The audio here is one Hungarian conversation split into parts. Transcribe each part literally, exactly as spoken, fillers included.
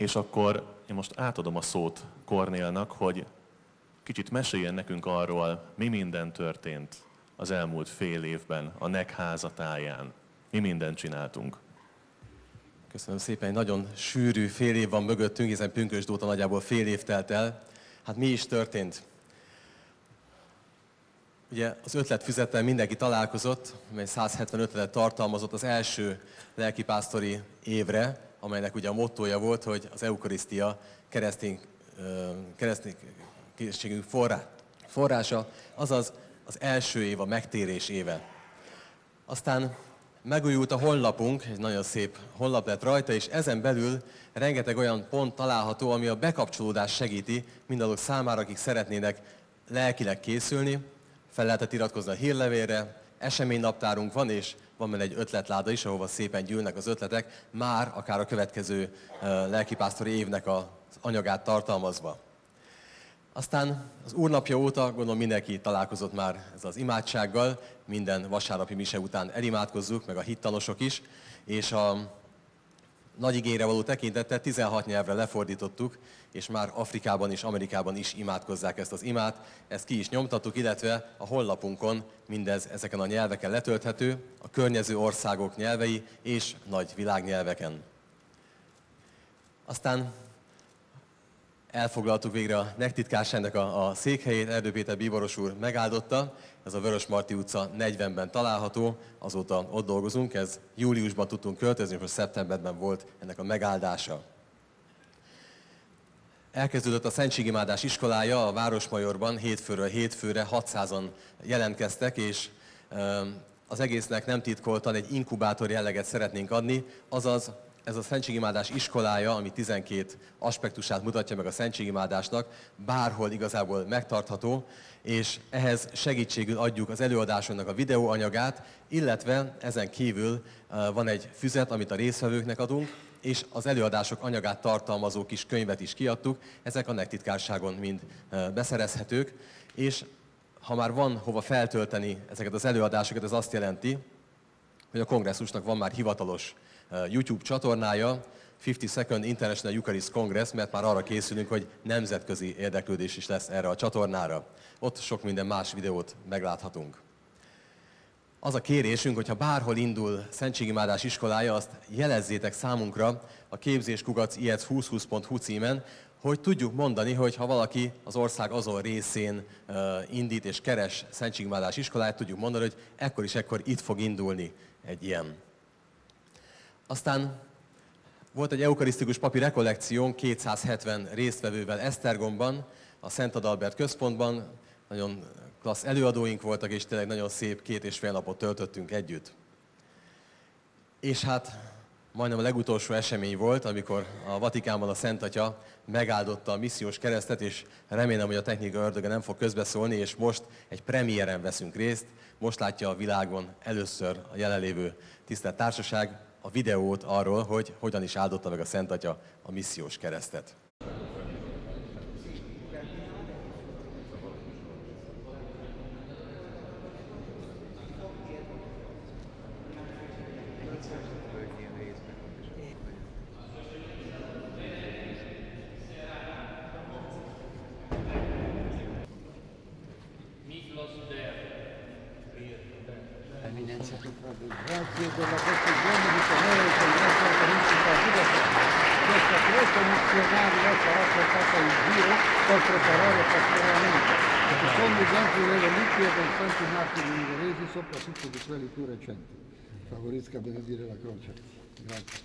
És akkor én most átadom a szót Kornélnak, hogy kicsit meséljen nekünk arról, mi minden történt az elmúlt fél évben a nek házatáján. Mi mindent csináltunk. Köszönöm szépen, egy nagyon sűrű fél év van mögöttünk, hiszen pünkösd óta nagyjából fél év telt el. Hát mi is történt? Ugye az ötletfüzettel mindenki találkozott, mely száz hetven ötletet tartalmazott az első lelkipásztori évre, amelynek ugye a mottója volt, hogy az eukarisztia keresztény, kereszténységünk forrá, forrása, azaz az első év a megtérés éve. Aztán megújult a honlapunk, egy nagyon szép honlap lett rajta, és ezen belül rengeteg olyan pont található, ami a bekapcsolódást segíti mindazok számára, akik szeretnének lelkileg készülni. Fel lehetett iratkozni a hírlevélre, eseménynaptárunk van, és van benne egy ötletláda is, ahova szépen gyűlnek az ötletek, már akár a következő lelkipásztori évnek az anyagát tartalmazva. Aztán az úrnapja óta, gondolom mindenki találkozott már ezzel az imádsággal, minden vasárnapi mise után elimádkozzuk, meg a hittanosok is, és a nagy igényre való tekintettel tizenhat nyelvre lefordítottuk, és már Afrikában és Amerikában is imádkozzák ezt az imát. Ezt ki is nyomtattuk, illetve a honlapunkon mindez ezeken a nyelveken letölthető, a környező országok nyelvei és nagy világnyelveken. Aztán elfoglaltuk végre a nek titkárságnak a, a székhelyét, Erdő Péter bíboros úr megáldotta, ez a Vörösmarty utca negyvenben található, azóta ott dolgozunk, ez júliusban tudtunk költözni, most szeptemberben volt ennek a megáldása. Elkezdődött a szentségimádás iskolája a Városmajorban, hétfőről hétfőre hatszázan jelentkeztek, és az egésznek nem titkoltan egy inkubátor jelleget szeretnénk adni, azaz ez a szentségimádás iskolája, ami tizenkét aspektusát mutatja meg a szentségimádásnak, bárhol igazából megtartható, és ehhez segítségül adjuk az előadásoknak a videóanyagát, illetve ezen kívül van egy füzet, amit a résztvevőknek adunk, és az előadások anyagát tartalmazó kis könyvet is kiadtuk, ezek a nek titkárságon mind beszerezhetők, és ha már van hova feltölteni ezeket az előadásokat, ez azt jelenti, hogy a kongresszusnak van már hivatalos YouTube csatornája, ötven Second International Eucharist Congress, mert már arra készülünk, hogy nemzetközi érdeklődés is lesz erre a csatornára. Ott sok minden más videót megláthatunk. Az a kérésünk, hogyha bárhol indul szentségimádás iskolája, azt jelezzétek számunkra a képzéskukac i e c húsz húsz pont hu címen, hogy tudjuk mondani, hogy ha valaki az ország azon részén uh, indít és keres szentségimádás iskoláját, tudjuk mondani, hogy ekkor is ekkor itt fog indulni egy ilyen. Aztán volt egy eukarisztikus papi rekollekciónk kétszázhetven résztvevővel Esztergomban, a Szent Adalbert központban. Nagyon klassz előadóink voltak, és tényleg nagyon szép két és fél napot töltöttünk együtt. És hát majdnem a legutolsó esemény volt, amikor a Vatikánban a Szent Atya megáldotta a missziós keresztet, és remélem, hogy a technika ördöge nem fog közbeszólni, és most egy premiéren veszünk részt. Most látja a világon először a jelenlévő tisztelt társaság a videót arról, hogy hogyan is áldotta meg a Szent Atya a missziós keresztet. Grazie per la conclusione di tenere con il nostro principale questa croce missionaria sarà portata in giro per preparare pastoralmente, secondo gli altri le reliquie dei santi martiri ungheresi, soprattutto di quelli più recenti. Favorisca a benedire la croce. Grazie.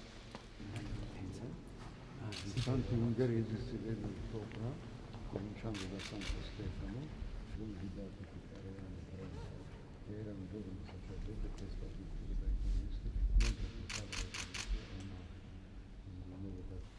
I santi ungheresi si vedono sopra, cominciando da Santo Stefano, lui di beatificare che era un giovane sacerdote che è stato ucciso dai comunisti mentre portava la rivoluzione nel nuovo Vaticano.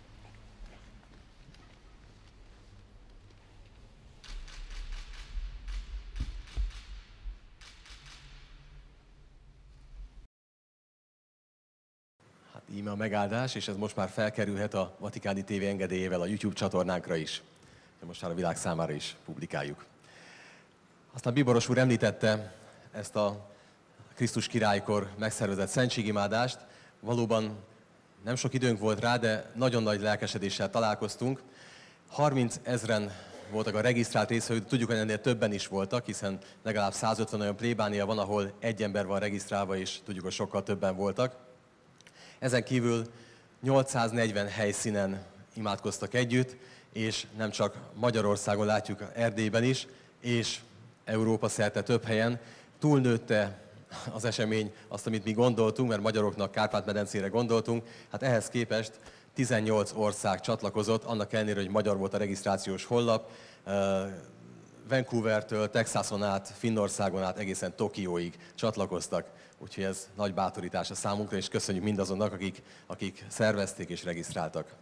Hát íme a megáldás, és ez most már felkerülhet a Vatikáni té vé engedélyével a YouTube csatornánkra is. Most már a világ számára is publikáljuk. Aztán bíboros úr említette ezt a Krisztus királykor megszervezett szentségimádást. Valóban Nem sok időnk volt rá, de nagyon nagy lelkesedéssel találkoztunk. harminc ezren voltak a regisztrált részvevők, tudjuk, hogy ennél többen is voltak, hiszen legalább százötven olyan plébánia van, ahol egy ember van regisztrálva, és tudjuk, hogy sokkal többen voltak. Ezen kívül nyolcszáznegyven helyszínen imádkoztak együtt, és nem csak Magyarországon látjuk, Erdélyben is, és Európa szerte több helyen. Túlnőtte az esemény azt, amit mi gondoltunk, mert magyaroknak Kárpát-medencére gondoltunk. Hát ehhez képest tizennyolc ország csatlakozott, annak ellenére, hogy magyar volt a regisztrációs honlap. Vancouvertől, Texason át, Finnországon át egészen Tokióig csatlakoztak. Úgyhogy ez nagy bátorítás a számunkra, és köszönjük mindazonnak, akik, akik szervezték és regisztráltak.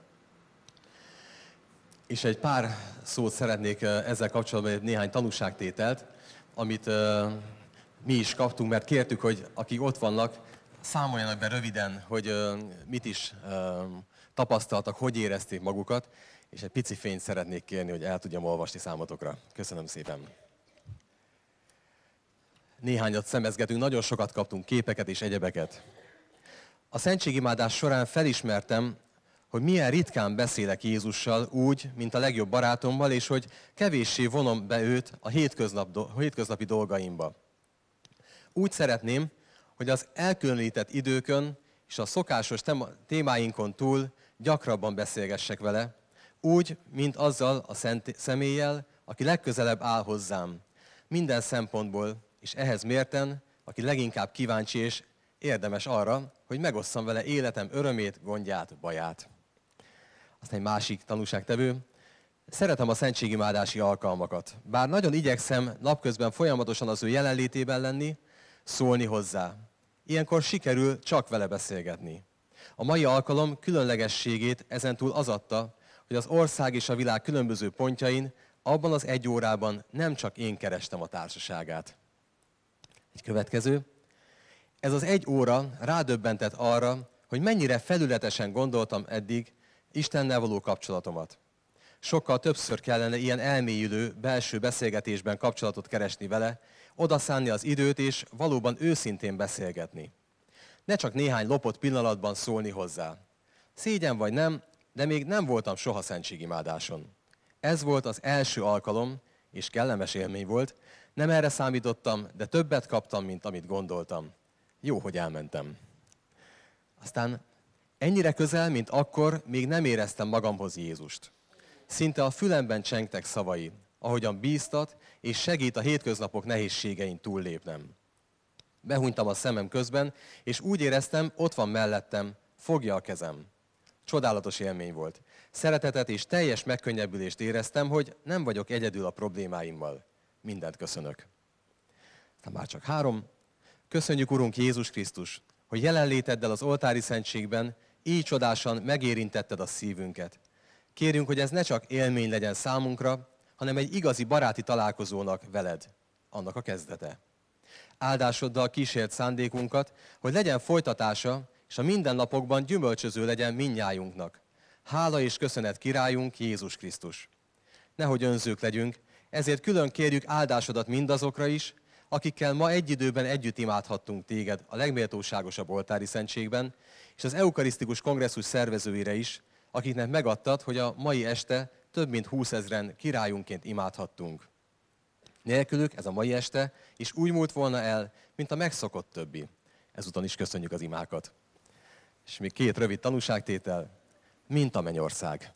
És egy pár szót szeretnék ezzel kapcsolatban, néhány tanúságtételt, amit mi is kaptunk, mert kértük, hogy akik ott vannak, számoljanak be röviden, hogy mit is tapasztaltak, hogy érezték magukat, és egy pici fényt szeretnék kérni, hogy el tudjam olvasni számotokra. Köszönöm szépen. Néhányat szemezgetünk, nagyon sokat kaptunk, képeket és egyebeket. A szentségimádás során felismertem, hogy milyen ritkán beszélek Jézussal úgy, mint a legjobb barátommal, és hogy kevéssé vonom be őt a hétköznap, hétköznapi dolgaimba. Úgy szeretném, hogy az elkülönített időkön és a szokásos témáinkon túl gyakrabban beszélgessek vele, úgy, mint azzal a szent személlyel, aki legközelebb áll hozzám. Minden szempontból, és ehhez mérten, aki leginkább kíváncsi és érdemes arra, hogy megosszam vele életem örömét, gondját, baját. Aztán egy másik tanúságtevő. Szeretem a szentségimádási alkalmakat. Bár nagyon igyekszem napközben folyamatosan az ő jelenlétében lenni, szólni hozzá. Ilyenkor sikerül csak vele beszélgetni. A mai alkalom különlegességét ezentúl az adta, hogy az ország és a világ különböző pontjain abban az egy órában nem csak én kerestem a társaságát. Egy következő. Ez az egy óra rádöbbentett arra, hogy mennyire felületesen gondoltam eddig Istennel való kapcsolatomat. Sokkal többször kellene ilyen elmélyülő belső beszélgetésben kapcsolatot keresni vele, odaszánni az időt és valóban őszintén beszélgetni. Ne csak néhány lopott pillanatban szólni hozzá. Szégyen vagy nem, de még nem voltam soha szentségimádáson. Ez volt az első alkalom, és kellemes élmény volt. Nem erre számítottam, de többet kaptam, mint amit gondoltam. Jó, hogy elmentem. Aztán ennyire közel, mint akkor, még nem éreztem magamhoz Jézust. Szinte a fülemben csengtek szavai, ahogyan bíztat és segít a hétköznapok nehézségein túllépnem. Behunytam a szemem közben, és úgy éreztem, ott van mellettem, fogja a kezem. Csodálatos élmény volt. Szeretetet és teljes megkönnyebbülést éreztem, hogy nem vagyok egyedül a problémáimmal. Mindent köszönök. Aztán már csak három. Köszönjük, Urunk Jézus Krisztus, hogy jelenléteddel az oltári szentségben így csodásan megérintetted a szívünket. Kérjünk, hogy ez ne csak élmény legyen számunkra, hanem egy igazi baráti találkozónak veled, annak a kezdete. Áldásoddal kísért szándékunkat, hogy legyen folytatása, és a mindennapokban gyümölcsöző legyen mindnyájunknak. Hála és köszönet királyunk, Jézus Krisztus. Nehogy önzők legyünk, ezért külön kérjük áldásodat mindazokra is, akikkel ma egy időben együtt imádhattunk téged a legméltóságosabb oltári szentségben, és az eukarisztikus kongresszus szervezőire is, akiknek megadtad, hogy a mai este több mint húszezren királyunként imádhattunk. Nélkülük ez a mai este is úgy múlt volna el, mint a megszokott többi. Ezúton is köszönjük az imákat. És még két rövid tanúságtétel, mint a mennyország.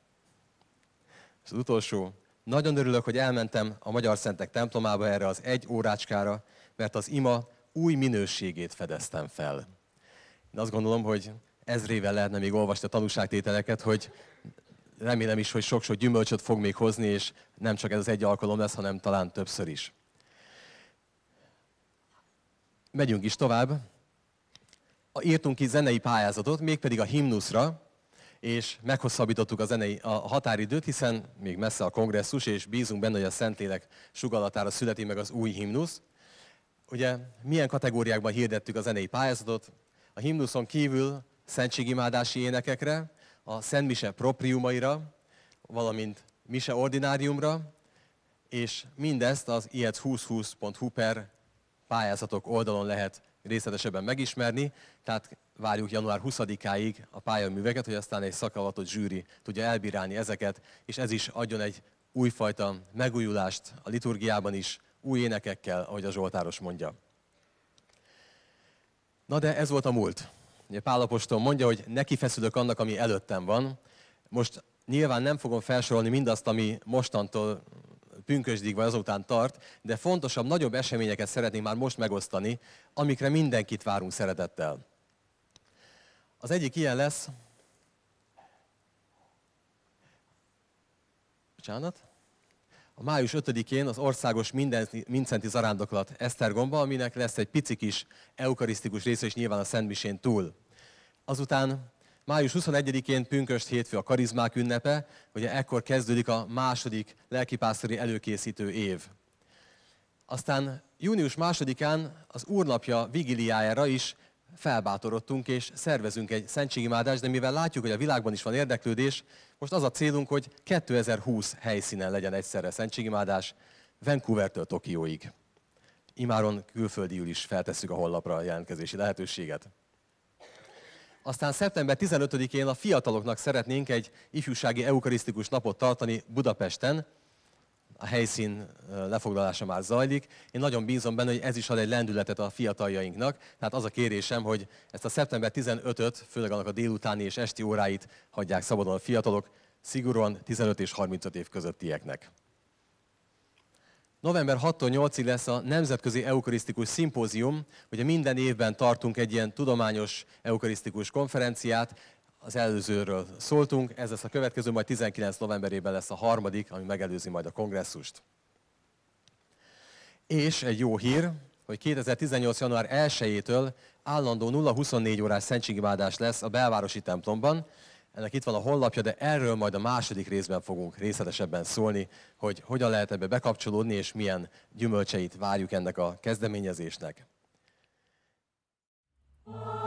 És az utolsó, nagyon örülök, hogy elmentem a Magyar Szentek templomába erre az egy órácskára, mert az ima új minőségét fedeztem fel. Én azt gondolom, hogy ezrével lehetne még olvasni a tanúságtételeket, hogy remélem is, hogy sok-sok gyümölcsöt fog még hozni, és nem csak ez az egy alkalom lesz, hanem talán többször is. Megyünk is tovább. Írtunk ki zenei pályázatot, mégpedig a himnuszra, és meghosszabbítottuk a zenei a határidőt, hiszen még messze a kongresszus, és bízunk benne, hogy a Szentlélek sugallatára születi meg az új himnusz. Ugye milyen kategóriákban hirdettük a zenei pályázatot? A himnuszon kívül szentségimádási énekekre, a Szent Mise propriumaira, valamint Mise ordináriumra, és mindezt az i e c húsz húsz pont hu per pályázatok oldalon lehet részletesebben megismerni, tehát várjuk január huszadikáig a pályaműveket, hogy aztán egy szakavatott zsűri tudja elbírálni ezeket, és ez is adjon egy újfajta megújulást a liturgiában is, új énekekkel, ahogy a zsoltáros mondja. Na de ez volt a múlt. Ugye Pál apostol mondja, hogy neki feszülök annak, ami előttem van. Most nyilván nem fogom felsorolni mindazt, ami mostantól pünkösdig vagy azután tart, de fontosabb, nagyobb eseményeket szeretnénk már most megosztani, amikre mindenkit várunk szeretettel. Az egyik ilyen lesz, bocsánat, a május ötödikén az országos Mindszenti Zarándoklat Esztergomba, aminek lesz egy pici kis eukarisztikus része, és nyilván a Szentmisén túl. Azután május huszonegyedikén pünkösd hétfő a karizmák ünnepe, ugye ekkor kezdődik a második lelkipásztori előkészítő év. Aztán június másodikán az Úrnapja vigiliájára is felbátorodtunk, és szervezünk egy szentségimádást, de mivel látjuk, hogy a világban is van érdeklődés, most az a célunk, hogy kétezer-húsz helyszínen legyen egyszerre szentségimádás, Vancouvertől Tokióig. Imáron külföldiül is feltesszük a honlapra a jelentkezési lehetőséget. Aztán szeptember tizenötödikén a fiataloknak szeretnénk egy ifjúsági eukarisztikus napot tartani Budapesten. A helyszín lefoglalása már zajlik. Én nagyon bízom benne, hogy ez is ad egy lendületet a fiataljainknak. Tehát az a kérésem, hogy ezt a szeptember tizenötöt, főleg annak a délutáni és esti óráit hagyják szabadon a fiatalok, szigorúan tizenöt és harmincöt év közöttieknek. november hatodikától nyolcadikáig lesz a Nemzetközi Eukarisztikus Szimpózium. Ugye minden évben tartunk egy ilyen tudományos eukarisztikus konferenciát, az előzőről szóltunk, ez lesz a következő, majd tizenkilenc novemberében lesz a harmadik, ami megelőzi majd a kongresszust. És egy jó hír, hogy kétezer-tizennyolc. január elsejétől állandó nulla huszonnégy órás szentségimádás lesz a belvárosi templomban. Ennek itt van a honlapja, de erről majd a második részben fogunk részletesebben szólni, hogy hogyan lehet ebbe bekapcsolódni, és milyen gyümölcseit várjuk ennek a kezdeményezésnek.